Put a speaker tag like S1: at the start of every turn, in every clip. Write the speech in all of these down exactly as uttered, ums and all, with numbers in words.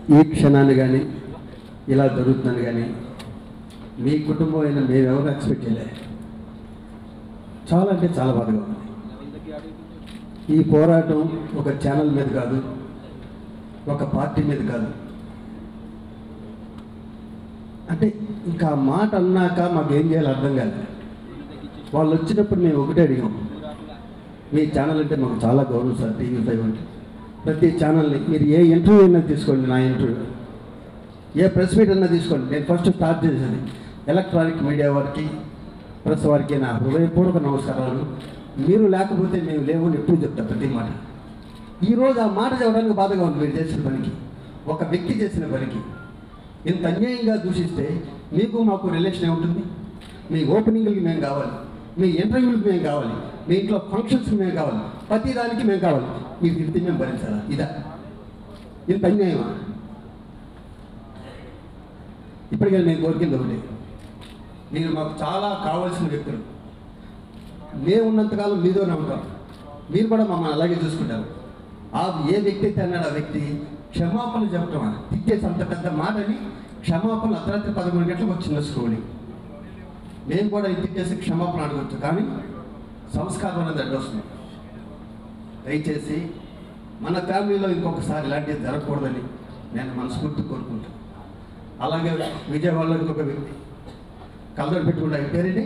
S1: ఈ క్షణాన్ని కానీ ఇలా జరుగుతుందని కానీ మీ కుటుంబం అయినా మేము ఎవరు ఎక్స్పెక్ట్ చేయలేదు. చాలా అంటే చాలా బాధగా ఉంది. ఈ పోరాటం ఒక ఛానల్ మీద కాదు, ఒక పార్టీ మీద కాదు. అంటే ఇంకా మాట అన్నాక మాకు ఏం చేయాలో అర్థం కాదు. వాళ్ళు వచ్చినప్పుడు మేము ఒకటే అడిగాం, మీ ఛానల్ అంటే మాకు చాలా గౌరవం సార్, టీవీ ఫైవ్ అంటే ప్రతి ఛానల్ని మీరు ఏ ఇంటర్వ్యూ అయినా తీసుకోండి, నా ఇంటర్వ్యూ ఏ ప్రెస్ మీట్ అయినా తీసుకోండి. నేను ఫస్ట్ స్టార్ట్ చేసేది ఎలక్ట్రానిక్ మీడియా వారికి, ప్రెస్ వారికి నా హృదయపూర్వక నమస్కారాలు. మీరు లేకపోతే మేము లేవని ఎప్పుడు చెప్తా ప్రతి మాట. ఈరోజు ఆ మాట చెప్పడానికి బాధగా ఉంది. మీరు చేసిన పనికి, ఒక వ్యక్తి చేసిన పనికి ఇంత అన్యాయంగా దూషిస్తే మీకు మాకు రిలేషన్ ఏముంటుంది? మీ ఓపెనింగ్లకి మేము కావాలి, మీ ఇంటర్వ్యూలకి మేము కావాలి, మీ ఇంట్లో ఫంక్షన్స్కి మేము కావాలి, ప్రతి దానికి మేము కావాలి. మీరు తిరిగి మేము భరించాలా? ఇదా ఇంత అన్యాయమా? ఇప్పటికీ మేము కోరికింది ఒకటి, మీరు మాకు చాలా కావాల్సిన వ్యక్తులు. మేము ఉన్నంతకాలం మీతోనే ఉంటాం, మీరు కూడా మమ్మల్ని అలాగే చూసుకుంటారు. ఆ ఏ వ్యక్తి అయితే అన్నాడు ఆ వ్యక్తి క్షమాపణ చెప్పటం అని తిట్టేసి అంత పెద్ద మాటని క్షమాపణ అర్ధరాత్రి పదకొండు గంటలకు వచ్చిన స్కూలింగ్. మేము కూడా తిట్టేసి క్షమాపణ అడగవచ్చు, కానీ సంస్కారం అనేది అడ్డొస్తుంది. దయచేసి మన ఫ్యామిలీలో ఇంకొకసారి ఇలాంటివి జరగకూడదని నేను మనస్ఫూర్తి కోరుకుంటాను. అలాగే విజయవాడలో ఇంకొక వ్యక్తి కలర్ పెట్టుకుంటా, పేరేంటి?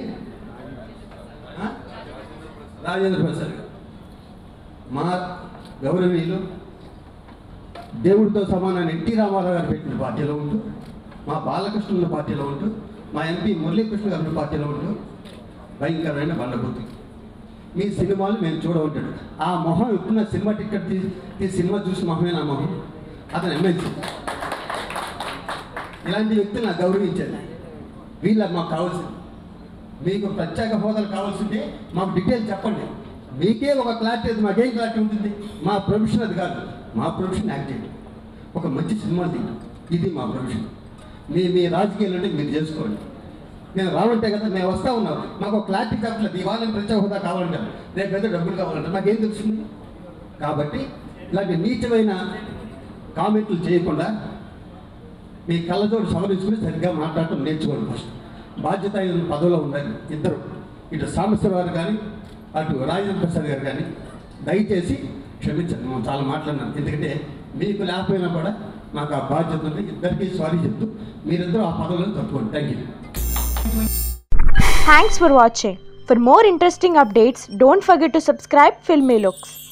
S1: రాజేంద్ర ప్రసాద్ గారు. మా గౌరవనీయులు దేవుడితో సమానాన్ని ఎన్టీ రామారావు గారు పెట్టిన పార్టీలో ఉంటూ, మా బాలకృష్ణుల పార్టీలో ఉంటూ, మా ఎంపీ మురళీకృష్ణ గారి పార్టీలో ఉంటూ భయంకరమైన బండబూతి. మీ సినిమాలు మేము చూడవుంటాడు. ఆ మొహం ఎప్పుడున్న సినిమా టికెట్ తీసి తీసి సినిమా చూసి మొహమే నా మొహం. అతను ఎమ్మెల్సీ. ఇలాంటి వ్యక్తులు నాకు గౌరవించారు. వీళ్ళ మాకు కావాల్సింది, మీకు ప్రత్యేక హోదాలు కావాల్సిందే మాకు డీటెయిల్స్ చెప్పండి. మీకే ఒక క్లారిటీ అది, మాకేం క్లారిటీ ఉంటుంది? మా ప్రొఫెషన్ అది కాదు. మా ప్రొఫెషన్ యాక్టింగ్, ఒక మంచి సినిమా తీయడం, ఇది మా ప్రొఫెషన్. మీ మీ రాజకీయాలు అంటే మీరు చేసుకోండి. నేను రావంటే కదా మేము వస్తూ ఉన్నాం, మాకు ఒక క్లారిటీ చెప్పలేదు. ఇవాళ ప్రత్యేక హోదా కావాలంటారు, రేపు పెద్ద డబ్బులు కావాలంటారు, మాకేం తెలుస్తుంది? కాబట్టి ఇలాంటి నీచమైన కామెంట్లు చేయకుండా మీ కళ్ళతోటి సవరించుకుని సరిగ్గా మాట్లాడటం నేర్చుకోండి. ఫస్ట్ బాధ్యత పదవిలో ఉండాలి ఇద్దరు, ఇటు సాంబశివ గారు కానీ అటు రాజేంద్ర ప్రసాద్ గారు కానీ. దయచేసి క్షమించండి, మేము చాలా మాట్లాడినాను. ఎందుకంటే మీకు లేకపోయినా కూడా మాకు ఆ బాధ్యత ఉంది. ఇద్దరికీ సారీ చెప్తూ మీరిద్దరూ ఆ పదవులను తప్పుకోండి. Thank you.
S2: Thanks for watching. For more interesting updates, don't forget to subscribe Filmy Looks.